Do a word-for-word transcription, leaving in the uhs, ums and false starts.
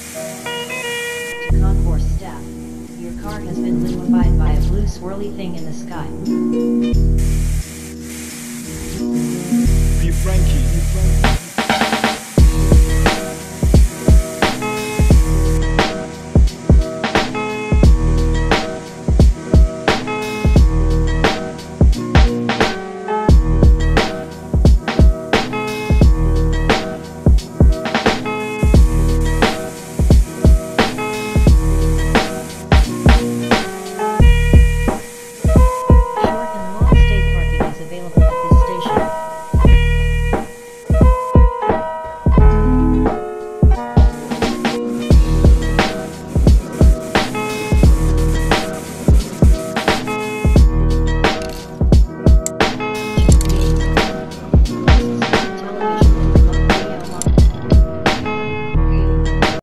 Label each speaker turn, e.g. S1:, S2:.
S1: To concourse staff, your car has been liquefied by a blue swirly thing in the sky.
S2: Be Frankie.